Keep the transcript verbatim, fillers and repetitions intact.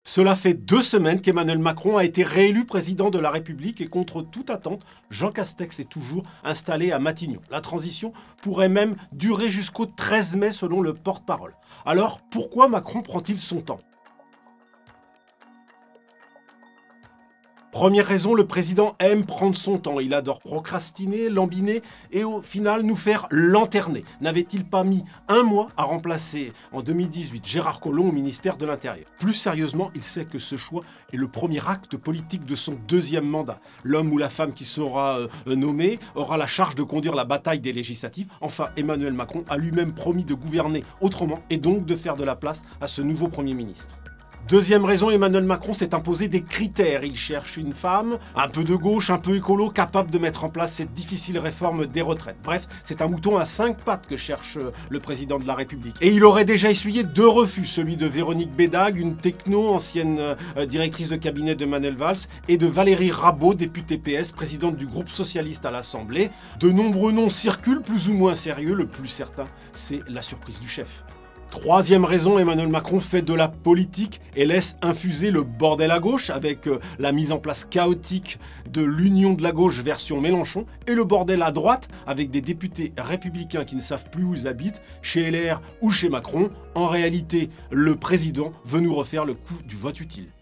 Cela fait deux semaines qu'Emmanuel Macron a été réélu président de la République et contre toute attente, Jean Castex est toujours installé à Matignon. La transition pourrait même durer jusqu'au treize mai selon le porte-parole. Alors pourquoi Macron prend-il son temps ? Première raison, le président aime prendre son temps. Il adore procrastiner, lambiner et au final nous faire lanterner. N'avait-il pas mis un mois à remplacer en deux mille dix-huit Gérard Collomb au ministère de l'Intérieur? Plus sérieusement, il sait que ce choix est le premier acte politique de son deuxième mandat. L'homme ou la femme qui sera euh, nommé aura la charge de conduire la bataille des législatives. Enfin, Emmanuel Macron a lui-même promis de gouverner autrement et donc de faire de la place à ce nouveau Premier ministre. Deuxième raison, Emmanuel Macron s'est imposé des critères. Il cherche une femme, un peu de gauche, un peu écolo, capable de mettre en place cette difficile réforme des retraites. Bref, c'est un mouton à cinq pattes que cherche le président de la République. Et il aurait déjà essuyé deux refus, celui de Véronique Bédag, une techno, ancienne euh, directrice de cabinet de Manuel Valls, et de Valérie Rabault, députée P S, présidente du groupe socialiste à l'Assemblée. De nombreux noms circulent, plus ou moins sérieux. Le plus certain, c'est la surprise du chef. Troisième raison, Emmanuel Macron fait de la politique et laisse infuser le bordel à gauche avec la mise en place chaotique de l'union de la gauche version Mélenchon et le bordel à droite avec des députés républicains qui ne savent plus où ils habitent, chez L R ou chez Macron. En réalité, le président veut nous refaire le coup du vote utile.